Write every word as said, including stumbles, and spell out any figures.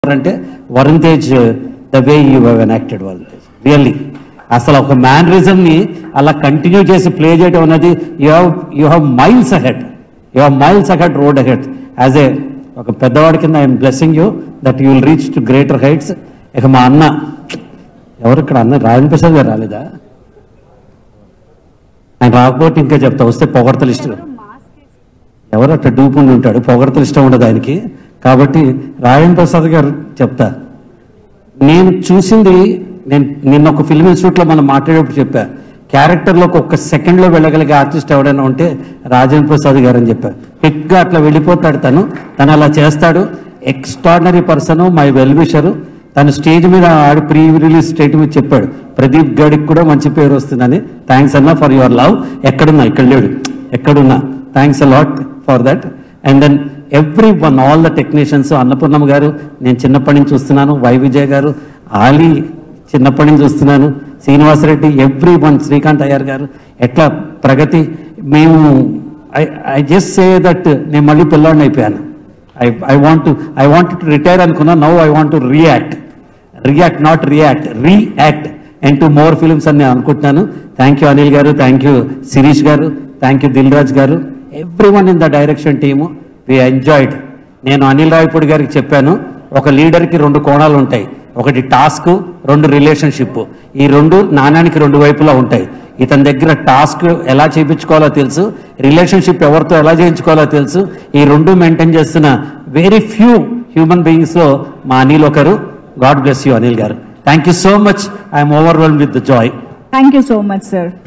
అంటే Varun Tej the way you have enacted Varun Tej really అసలు ఒక మ్యానరిజంని అలా కంటిన్యూ చేసి ప్లే చేయడం అనేది you have you have miles ahead you have miles ahead road ahead as a ఒక పెద్దవాడి కింద I'm blessing you that you will reach to greater heights. ఇక మా అన్న ఎవరు ఇక్కడ అన్న రాజేంద్ర ప్రసాద్ గారు రాలేదా? ఆయన రాకపోతే ఇంకా చెప్తా, వస్తే పొగడతలు ఇష్టం. ఎవరు అట్లా డూపుండి ఉంటాడు, పొగడతలు ఇష్టం ఉండదు ఆయనకి. కాబట్టి రాజేంద్ర ప్రసాద్ గారు చెప్తా. నేను చూసింది, నేను నిన్న ఒక ఫిల్మ్ ఇన్స్టిట్యూట్లో మనం మాట్లాడేప్పుడు చెప్పా, క్యారెక్టర్లోకి ఒక్క సెకండ్లో వెళ్ళగలిగే ఆర్టిస్ట్ ఎవడైనా ఉంటే రాజేంద్ర ప్రసాద్ గారు అని చెప్పా. క్విక్గా అట్లా వెళ్ళిపోతాడు తను, తను అలా చేస్తాడు. Extraordinary person, my well wisher. తను స్టేజ్ మీద ఆడి ప్రీ రిలీజ్ స్టేట్మెంట్ చెప్పాడు, ప్రదీప్ గడికి కూడా మంచి పేరు వస్తుందని. థ్యాంక్స్ అన్నా ఫర్ యువర్ లవ్. ఎక్కడున్నా, ఇక్కడ లేడు, ఎక్కడున్నా thanks a lot for that. And then everyone, all the technicians, Annapurnamma garu నేను చిన్నప్పటి నుంచి చూస్తున్నాను, వై విజయ్ గారు, ఆలీ చిన్నప్పటి నుంచి చూస్తున్నాను, శ్రీనివాసరెడ్డి, ఎవ్రీ వన్, శ్రీకాంత్ అయ్యర్ గారు, ఎట్లా ప్రగతి. మేము I I just say that నేను మళ్ళీ పిల్లాడిని అయిపోయాను. I I want to I want to retire అనుకున్నా. Now I want to react react not react react and to more films అని నేను అనుకుంటున్నాను. Thank you Anil garu, thank you Sirish గారు, thank you Dil Raj garu, everyone in the direction team. We enjoyed. నేను అనిల్ రావిపూడి గారికి చెప్పాను, ఒక లీడర్కి రెండు కోణాలు ఉంటాయి, ఒకటి టాస్క్, రెండు రిలేషన్షిప్. ఈ రెండు నాణ్యానికి రెండు వైపులా ఉంటాయి. ఇతని దగ్గర టాస్క్ ఎలా చేయించుకోవాలో తెలుసు, రిలేషన్షిప్ ఎవరితో ఎలా చేయించుకోవాలో తెలుసు. ఈ రెండు మెయింటైన్ చేస్తున్న వెరీ ఫ్యూ హ్యూమన్ బీయింగ్స్లో మా అనిల్ ఒకరు. God bless you Anil garu. Thank you so much. I'm overwhelmed with the joy. Thank you so much sir.